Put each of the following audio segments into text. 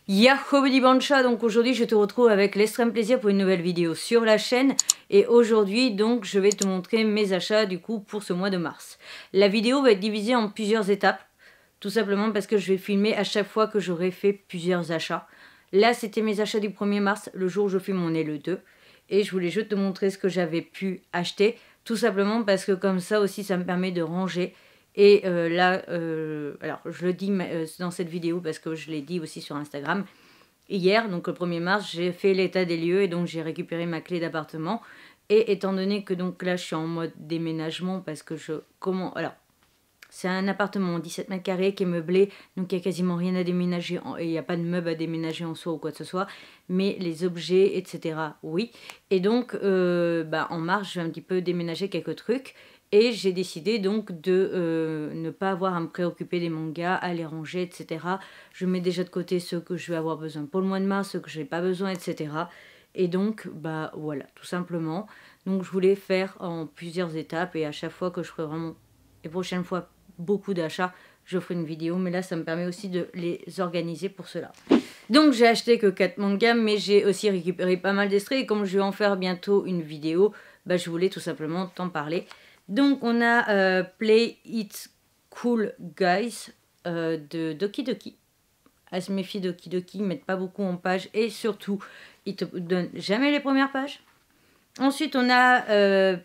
Yahoo Buddy Bancha, donc aujourd'hui je te retrouve avec l'extrême plaisir pour une nouvelle vidéo sur la chaîne. Et aujourd'hui donc je vais te montrer mes achats du coup pour ce mois de mars. La vidéo va être divisée en plusieurs étapes, tout simplement parce que je vais filmer à chaque fois que j'aurai fait plusieurs achats. Là c'était mes achats du 1er mars, le jour où je filme on est le 2. Et je voulais juste te montrer ce que j'avais pu acheter, tout simplement parce que comme ça aussi ça me permet de ranger. Et alors je le dis dans cette vidéo parce que je l'ai dit aussi sur Instagram. Hier, donc le 1er mars, j'ai fait l'état des lieux et donc j'ai récupéré ma clé d'appartement. Et étant donné que donc là je suis en mode déménagement parce que alors, c'est un appartement 17 mètres carrés qui est meublé, donc il n'y a quasiment rien à déménager, et il n'y a pas de meubles à déménager en soi ou quoi que ce soit, mais les objets, etc., oui. Et donc, en mars, je vais un petit peu déménager quelques trucs, et j'ai décidé donc de ne pas avoir à me préoccuper des mangas, à les ranger, etc. Je mets déjà de côté ceux que je vais avoir besoin pour le mois de mars, ceux que je n'ai pas besoin, etc. Et donc, voilà, tout simplement. Donc, je voulais faire en plusieurs étapes, et à chaque fois que je ferai vraiment, les prochaines fois, beaucoup d'achats, je ferai une vidéo, mais là ça me permet aussi de les organiser pour cela. Donc j'ai acheté que 4 mangas, mais j'ai aussi récupéré pas mal d'extraits, et comme je vais en faire bientôt une vidéo, je voulais tout simplement t'en parler. Donc on a Play It Cool Guys de Doki Doki. À se méfier, Doki Doki, ils mettent pas beaucoup en page, et surtout ils te donnent jamais les premières pages. Ensuite on a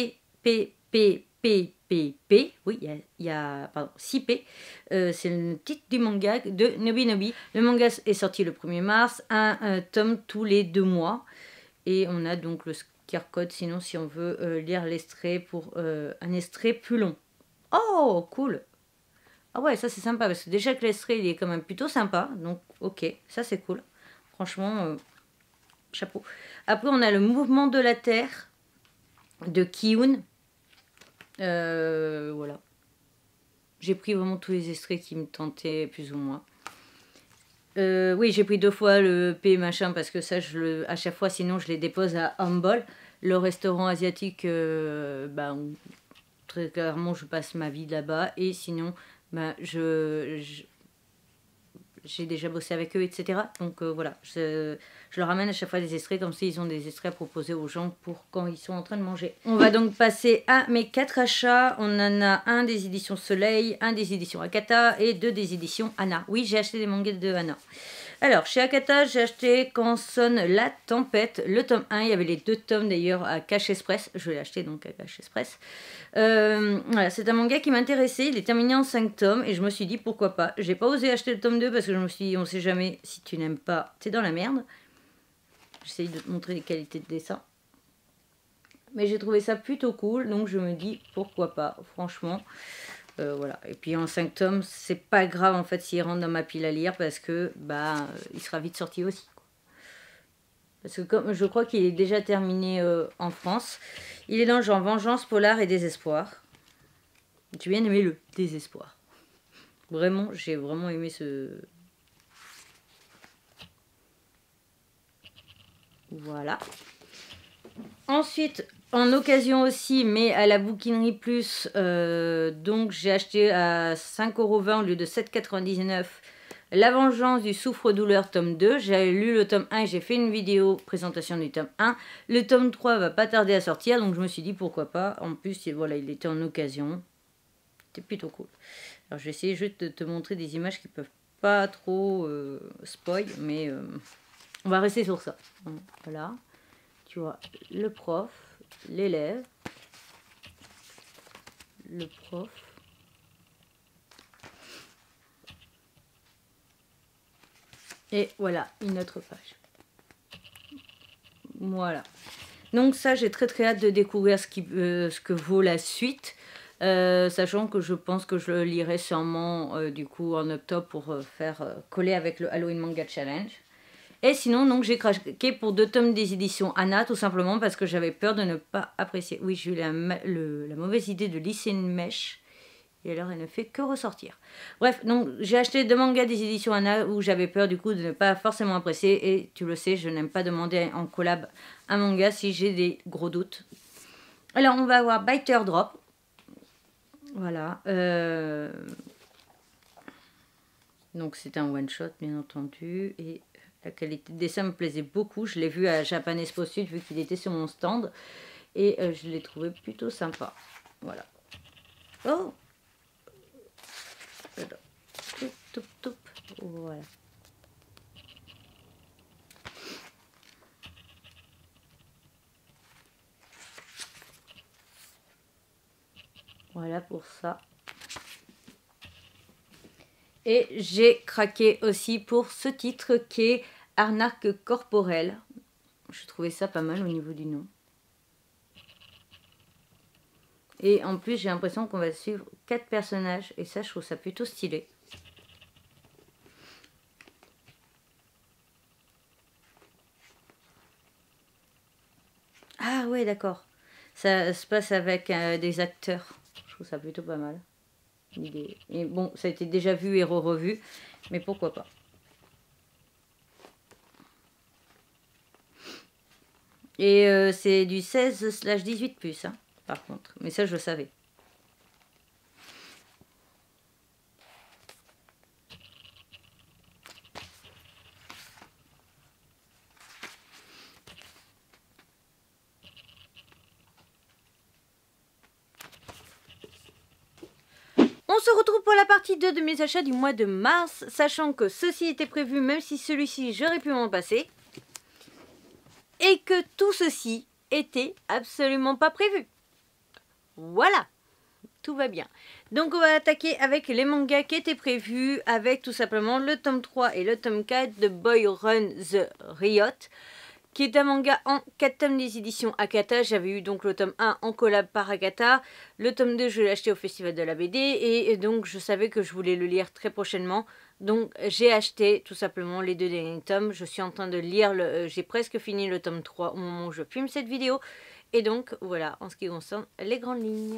PPP, oui, il y a 6P, c'est le titre du manga de Nobi Nobi. Le manga est sorti le 1er mars, un tome tous les 2 mois. Et on a donc le QR code, sinon si on veut lire l'extrait pour un extrait plus long. Oh, cool! Ah ouais, ça c'est sympa, parce que déjà que l'extrait il est quand même plutôt sympa, donc ok, ça c'est cool. Franchement, chapeau. Après on a le mouvement de la Terre de Kiyun. Voilà. J'ai pris vraiment tous les extraits qui me tentaient plus ou moins. Oui, j'ai pris 2 fois le P machin parce que ça, à chaque fois, sinon je les dépose à Humble, le restaurant asiatique, très clairement je passe ma vie là-bas, et sinon j'ai déjà bossé avec eux, etc. Donc voilà, je leur ramène à chaque fois des extraits, comme ça ils ont des extraits à proposer aux gens pour quand ils sont en train de manger. On va donc passer à mes 4 achats. On en a un des éditions Soleil, un des éditions Akata et 2 des éditions Anna. Oui, j'ai acheté des mangas de Anna. Alors, chez Akata, j'ai acheté Quand sonne la tempête, le tome 1. Il y avait les 2 tomes d'ailleurs à Cash Express. Je l'ai acheté donc à Cash Express. Voilà, c'est un manga qui m'intéressait. Il est terminé en 5 tomes et je me suis dit pourquoi pas. J'ai pas osé acheter le tome 2 parce que je me suis dit on sait jamais, si tu n'aimes pas, t'es dans la merde. J'essaye de te montrer les qualités de dessin. Mais j'ai trouvé ça plutôt cool, donc je me dis pourquoi pas, franchement. Voilà. Et puis en 5 tomes, c'est pas grave en fait s'il rentre dans ma pile à lire parce que il sera vite sorti aussi. Parce que comme je crois qu'il est déjà terminé en France, il est dans le genre vengeance, polar et désespoir. J'ai bien aimé le désespoir. Vraiment, j'ai vraiment aimé ce... Voilà. Ensuite, en occasion aussi, mais à la bouquinerie plus, donc j'ai acheté à 5,20 € au lieu de 7,99 €. La vengeance du souffre-douleur tome 2. J'ai lu le tome 1 et j'ai fait une vidéo présentation du tome 1. Le tome 3 va pas tarder à sortir, donc je me suis dit pourquoi pas. En plus, voilà, il était en occasion. C'était plutôt cool. Alors je vais essayer juste de te montrer des images qui peuvent pas trop spoil, mais on va rester sur ça. Voilà. Tu vois, le prof, l'élève, le prof. Et voilà, une autre page. Voilà. Donc ça, j'ai très hâte de découvrir ce que vaut la suite. Sachant que je pense que je le lirai sûrement du coup en octobre pour faire coller avec le Halloween Manga Challenge. Et sinon, donc j'ai craqué pour 2 tomes des éditions Anna, tout simplement parce que j'avais peur de ne pas apprécier. Oui, j'ai eu la mauvaise idée de lisser une mèche. Et alors, elle ne fait que ressortir. Bref, donc j'ai acheté 2 mangas des éditions Anna où j'avais peur du coup de ne pas forcément apprécier. Et tu le sais, je n'aime pas demander en collab un manga si j'ai des gros doutes. Alors, on va avoir Biter Drop. Voilà. Donc c'est un one shot bien entendu. Et la qualité de dessin me plaisait beaucoup. Je l'ai vu à Japan Expo Sud vu qu'il était sur mon stand. Et je l'ai trouvé plutôt sympa. Voilà. Oh, voilà. Toup, toup, toup. Voilà. Voilà pour ça. Et j'ai craqué aussi pour ce titre qui est Arnaque corporelle. Je trouvais ça pas mal au niveau du nom. Et en plus, j'ai l'impression qu'on va suivre 4 personnages. Et ça, je trouve ça plutôt stylé. Ah ouais, d'accord. Ça se passe avec des acteurs. Je trouve ça plutôt pas mal. Et bon, ça a été déjà vu et re-revu. Mais pourquoi pas. Et c'est du 16/18+, hein, par contre. Mais ça, je le savais. On se retrouve pour la partie 2 de mes achats du mois de mars, sachant que ceci était prévu, même si celui-ci, j'aurais pu m'en passer. Et que tout ceci était absolument pas prévu. Voilà, tout va bien. Donc on va attaquer avec les mangas qui étaient prévus, avec tout simplement le tome 3 et le tome 4 de Boy Run the Riot, qui est un manga en 4 tomes des éditions Akata. J'avais eu donc le tome 1 en collab par Akata. Le tome 2, je l'ai acheté au Festival de la BD. Et donc, je savais que je voulais le lire très prochainement. Donc, j'ai acheté tout simplement les 2 derniers tomes. Je suis en train de lire, j'ai presque fini le tome 3 au moment où je filme cette vidéo. Et donc, voilà, en ce qui concerne les grandes lignes.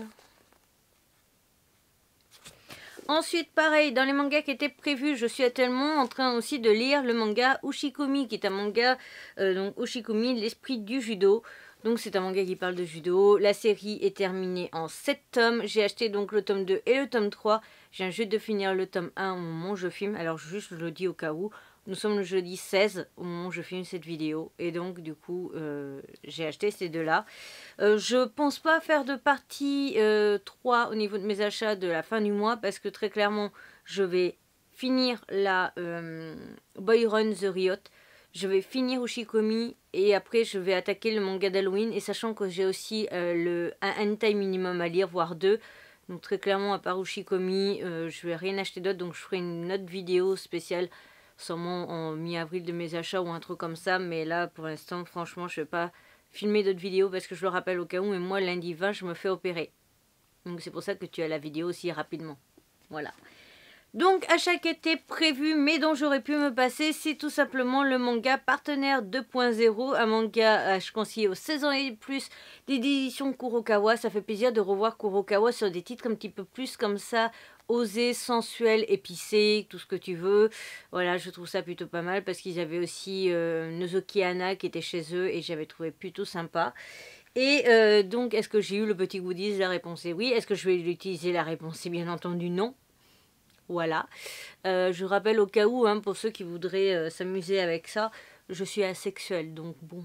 Ensuite, pareil, dans les mangas qui étaient prévus, je suis actuellement en train aussi de lire le manga Ushikomi, qui est un manga, donc Ushikomi, l'esprit du judo. Donc c'est un manga qui parle de judo. La série est terminée en 7 tomes. J'ai acheté donc le tome 2 et le tome 3. Je viens juste de finir le tome 1 au moment où je filme. Alors juste je le dis au cas où. Nous sommes le jeudi 16 au moment où je filme cette vidéo. Et donc du coup j'ai acheté ces deux-là. Je pense pas faire de partie 3 au niveau de mes achats de la fin du mois. Parce que très clairement je vais finir la Boy Run the Riot. Je vais finir Ushikomi et après je vais attaquer le manga d'Halloween. Et sachant que j'ai aussi un hentai minimum à lire, voire 2. Donc très clairement à part Ushikomi, je vais rien acheter d'autre. Donc je ferai une autre vidéo spéciale sûrement en mi-avril de mes achats ou un truc comme ça. Mais là pour l'instant franchement je vais pas filmer d'autres vidéos parce que je le rappelle au cas où. Mais moi lundi 20 je me fais opérer. Donc c'est pour ça que tu as la vidéo aussi rapidement. Voilà. Donc achat qui était prévu mais dont j'aurais pu me passer, c'est tout simplement le manga Partenaire 2.0, un manga je conseille aux 16 ans et plus d'édition Kurokawa. Ça fait plaisir de revoir Kurokawa sur des titres un petit peu plus comme ça, osés, sensuels, épicés, tout ce que tu veux. Voilà, je trouve ça plutôt pas mal parce qu'ils avaient aussi Nozoki Hana qui était chez eux et j'avais trouvé plutôt sympa. Et donc est-ce que j'ai eu le petit goodies? La réponse est oui. Est-ce que je vais l'utiliser? La réponse est bien entendu non. Voilà, je rappelle au cas où, hein, pour ceux qui voudraient s'amuser avec ça, je suis asexuelle, donc bon.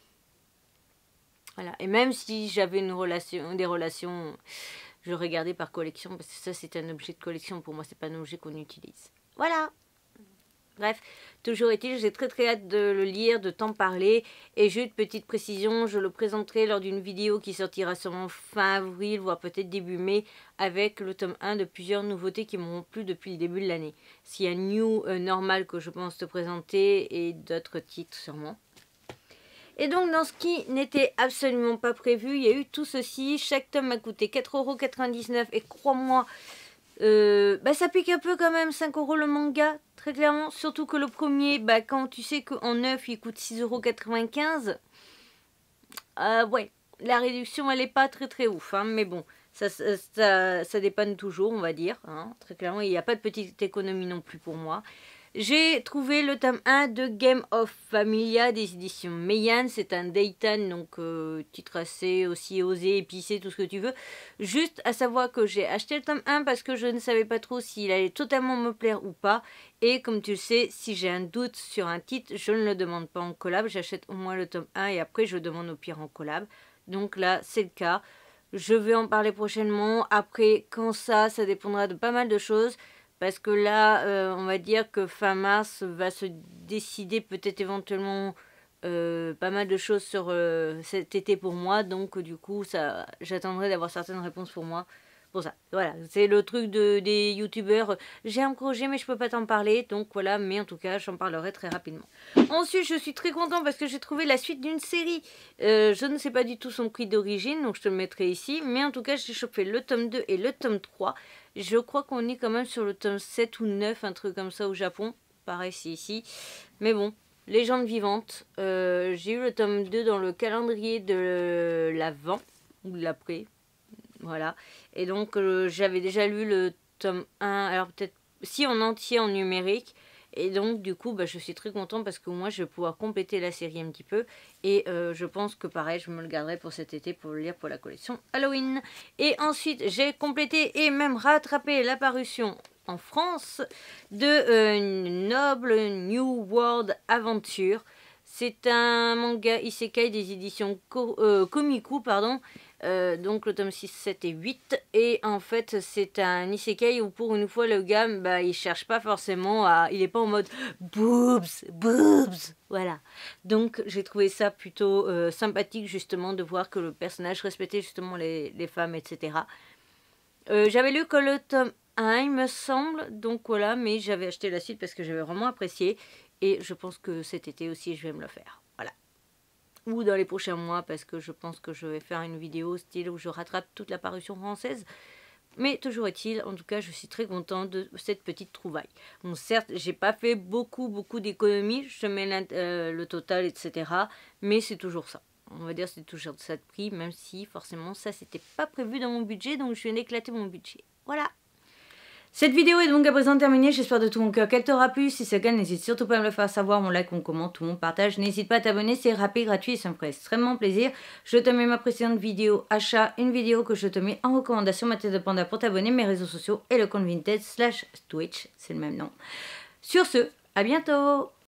Voilà, et même si j'avais des relations, je regardais par collection, parce que ça c'est un objet de collection, pour moi c'est pas un objet qu'on utilise. Voilà. Bref, toujours est-il, j'ai très hâte de le lire, de t'en parler. Et juste petite précision, je le présenterai lors d'une vidéo qui sortira sûrement fin avril, voire peut-être début mai, avec le tome 1 de plusieurs nouveautés qui m'ont plu depuis le début de l'année. S'il y a New Normal que je pense te présenter et d'autres titres sûrement. Et donc dans ce qui n'était absolument pas prévu, il y a eu tout ceci. Chaque tome m'a coûté 4,99 € et crois-moi, ça pique un peu quand même, 5 € le manga, très clairement. Surtout que le premier, quand tu sais qu'en neuf il coûte 6,95 €, ouais, la réduction elle est pas très ouf, hein, mais bon, ça dépanne toujours, on va dire, hein, très clairement. Il n'y a pas de petite économie non plus pour moi. J'ai trouvé le tome 1 de Game of Familia des éditions Meian. C'est un Deitan, donc titre assez aussi osé, épicé, tout ce que tu veux. Juste à savoir que j'ai acheté le tome 1 parce que je ne savais pas trop s'il allait totalement me plaire ou pas. Et comme tu le sais, si j'ai un doute sur un titre, je ne le demande pas en collab. J'achète au moins le tome 1 et après je demande au pire en collab. Donc là, c'est le cas. Je vais en parler prochainement. Après, quand ça dépendra de pas mal de choses. Parce que là, on va dire que fin mars va se décider peut-être éventuellement pas mal de choses sur cet été pour moi. Donc du coup, j'attendrai d'avoir certaines réponses pour moi. Pour ça, voilà, c'est le truc des youtubeurs. J'ai un projet mais je peux pas t'en parler. Donc voilà, mais en tout cas, j'en parlerai très rapidement. Ensuite, je suis très content parce que j'ai trouvé la suite d'une série. Je ne sais pas du tout son prix d'origine, donc je te le mettrai ici. Mais en tout cas, j'ai chopé le tome 2 et le tome 3. Je crois qu'on est quand même sur le tome 7 ou 9, un truc comme ça au Japon. Pareil, c'est ici. Mais bon, légende vivante. J'ai eu le tome 2 dans le calendrier de l'avant, ou de l'après. Voilà. Et donc, j'avais déjà lu le tome 1, alors peut-être, si en entier en numérique. Et donc, du coup, je suis très contente parce que moi, je vais pouvoir compléter la série un petit peu. Et je pense que pareil, je me le garderai pour cet été pour le lire pour la collection Halloween. Et ensuite, j'ai complété et même rattrapé la parution en France de Noble New World Adventure. C'est un manga isekai des éditions Komiku, pardon. Donc le tome 6, 7 et 8. Et en fait, c'est un isekai où pour une fois, le gars, il cherche pas forcément à... Il est pas en mode boobs, boobs. Voilà. Donc j'ai trouvé ça plutôt sympathique justement de voir que le personnage respectait justement les femmes, etc. J'avais lu que le tome 1, il me semble. Donc voilà, mais j'avais acheté la suite parce que j'avais vraiment apprécié. Et je pense que cet été aussi, je vais me le faire. Voilà. Ou dans les prochains mois, parce que je pense que je vais faire une vidéo style où je rattrape toute la parution française. Mais toujours est-il, en tout cas, je suis très contente de cette petite trouvaille. Bon, certes, j'ai pas fait beaucoup d'économies. Je mets le total, etc. Mais c'est toujours ça. On va dire c'est toujours ça de prix, même si forcément ça, c'était pas prévu dans mon budget. Donc, je viens d'éclater mon budget. Voilà. Cette vidéo est donc à présent terminée, j'espère de tout mon cœur qu'elle t'aura plu. Si c'est le cas, n'hésite surtout pas à me le faire savoir, mon like, mon commente, mon partage. N'hésite pas à t'abonner, c'est rapide, gratuit et ça me ferait extrêmement plaisir. Je te mets ma précédente vidéo achat, une vidéo que je te mets en recommandation, ma tête de panda pour t'abonner, mes réseaux sociaux et le compte Vinted /Twitch, c'est le même nom. Sur ce, à bientôt!